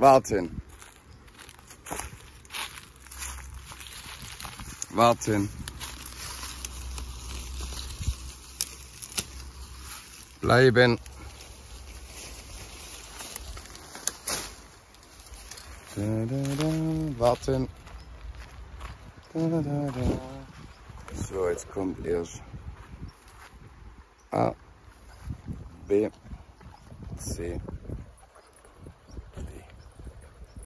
Warten. Warten. Bleiben. Da, da, da. Warten. Da, da, da. So, jetzt kommt erst A, B, C.